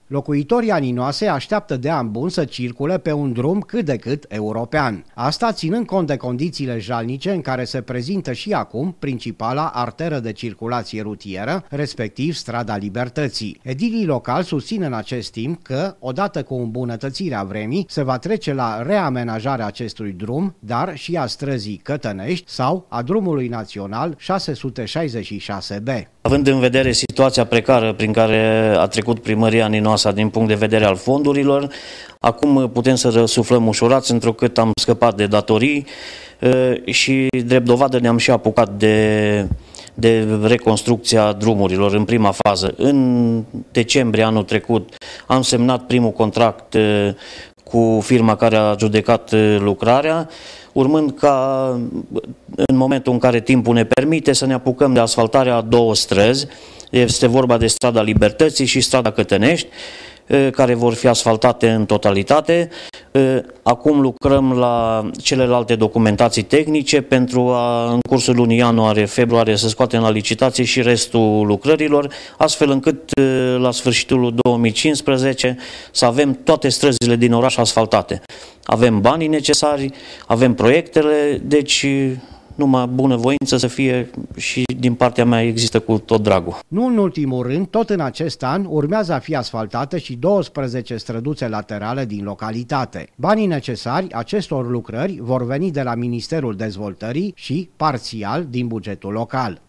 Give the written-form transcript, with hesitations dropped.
Locuitorii Aninoase așteaptă de an bun să circule pe un drum cât de cât european. Asta ținând cont de condițiile jalnice în care se prezintă și acum principala arteră de circulație rutieră, respectiv Strada Libertății. Edilii locali susțin în acest timp că, odată cu îmbunătățirea vremii, se va trece la reamenajarea acestui drum, dar și a străzii Cătănești sau a drumului național 666B. Având în vedere situația precară prin care a trecut primăria Aninoasa din punct de vedere al fondurilor, acum putem să răsuflăm ușurați, întrucât am scăpat de datorii și, drept dovadă, ne-am și apucat de reconstrucția drumurilor în prima fază. În decembrie anul trecut am semnat primul contract cu firma care a judecat lucrarea, urmând ca, în momentul în care timpul ne permite, să ne apucăm de asfaltarea a două străzi. Este vorba de Strada Libertății și Strada Cătănești, care vor fi asfaltate în totalitate. Acum lucrăm la celelalte documentații tehnice pentru a, în cursul lunii ianuarie-februarie, să scoatem la licitație și restul lucrărilor, astfel încât la sfârșitul 2015 să avem toate străzile din oraș asfaltate. Avem banii necesari, avem proiectele, deci numai bunăvoință să fie și din partea mea există cu tot dragul. Nu în ultimul rând, tot în acest an urmează a fi asfaltate și 12 străduțe laterale din localitate. Banii necesari acestor lucrări vor veni de la Ministerul Dezvoltării și parțial din bugetul local.